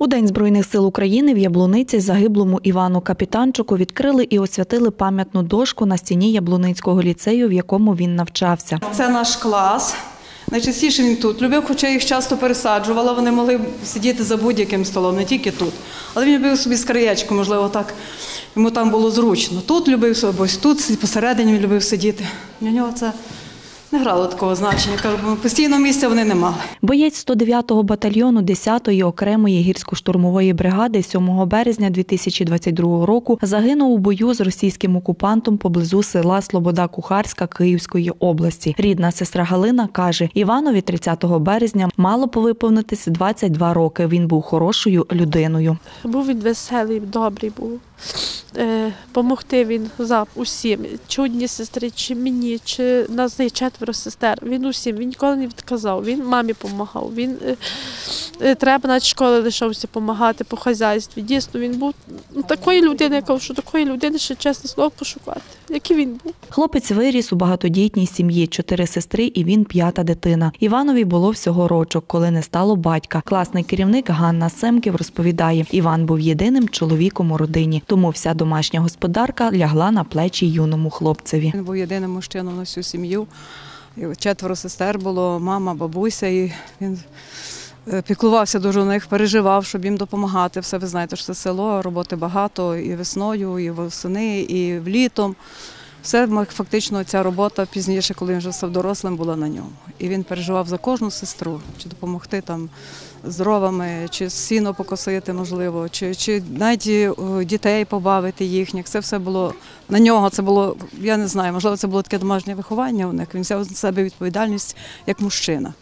У День Збройних сил України в Яблуниці загиблому Івану Капітанчуку відкрили і освятили пам'ятну дошку на стіні Яблуницького ліцею, в якому він навчався. Це наш клас. Найчастіше він тут любив, хоча їх часто пересаджувала, вони могли сидіти за будь-яким столом, не тільки тут. Але він любив собі з краєчку, можливо, так, йому там було зручно. Тут любив, або ось тут, посередині він любив сидіти. Для нього це не грало такого значення, постійного місця вони не мали. Боєць 109-го батальйону 10-ї окремої гірсько-штурмової бригади 7 березня 2022 року загинув у бою з російським окупантом поблизу села Слобода-Кухарська Київської області. Рідна сестра Галина каже, Іванові 30 березня мало повиповнитись 22 роки. Він був хорошою людиною. Був він веселий, добрий був. Помогти він за усім, чи одні сестри, чи мені, чи нас є 4 сестер. Він усім, він ніколи не відказав, він мамі допомагав, він треба навіть школи лишався допомагати по хазяйстві. Дійсно, він був такої людини, я кажу, що такої людини ще, чесне слово, пошукати, який він був. Хлопець виріс у багатодітній сім'ї, 4 сестри і він 5-та дитина. Іванові було всього рочок, коли не стало батька. Класний керівник Ганна Семків розповідає, Іван був єдиним чоловіком у родині, тому вся домашня господарка лягла на плечі юному хлопцеві. Він був єдиним мужчином на всю сім'ю. 4 сестер було, мама, бабуся, і він піклувався дуже у них, переживав, щоб їм допомагати. Все, ви знаєте, що це село, роботи багато і весною, і восени, і влітом. Все, фактично, ця робота пізніше, коли він вже став дорослим, була на ньому. І він переживав за кожну сестру, чи допомогти там з дровами, чи сіно покосити, можливо, чи навіть дітей побавити їхніх. Це все було на нього, це було, я не знаю, можливо, це було таке домашнє виховання у них. Він взяв на себе відповідальність як мужчина.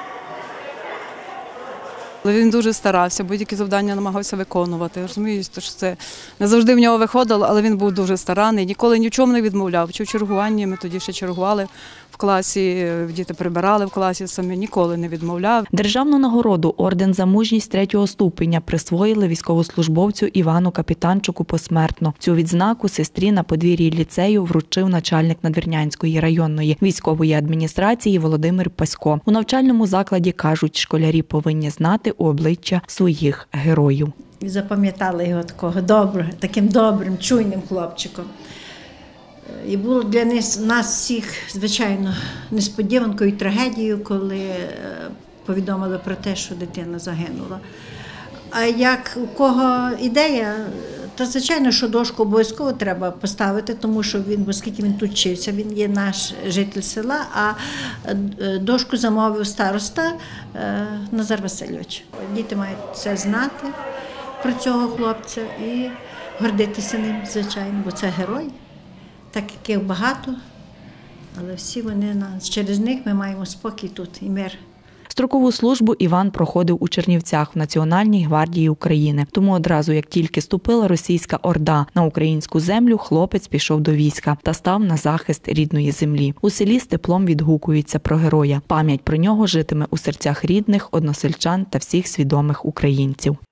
Але він дуже старався, будь-які завдання намагався виконувати. Розумієте, що це не завжди в нього виходило, але він був дуже старанний, ніколи ні в чому не відмовляв. Чи в чергуванні, ми тоді ще чергували в класі, діти прибирали в класі, самі ніколи не відмовляв. Державну нагороду орден за мужність 3-го ступеня присвоїли військовослужбовцю Івану Капітанчуку посмертно. Цю відзнаку сестрі на подвір'ї ліцею вручив начальник Надвірнянської районної військової адміністрації Володимир Пасько. У навчальному закладі, кажуть, школярі повинні знати обличчя своїх героїв. І запам'ятали його таким добрим, чуйним хлопчиком. І було для нас всіх, звичайно, несподіванкою і трагедією, коли повідомили про те, що дитина загинула. А як у кого ідея, то звичайно, що дошку обов'язково треба поставити, тому що він, оскільки він тут вчився, він є наш житель села, а дошку замовив староста Назар Васильович. Діти мають це знати про цього хлопця і гордитися ним, звичайно, бо це герой, так яких багато, але всі вони, через них ми маємо спокій тут і мир. Строкову службу Іван проходив у Чернівцях в Національній гвардії України. Тому одразу, як тільки ступила російська орда на українську землю, хлопець пішов до війська та став на захист рідної землі. У селі з теплом відгукуються про героя. Пам'ять про нього житиме у серцях рідних, односельчан та всіх свідомих українців.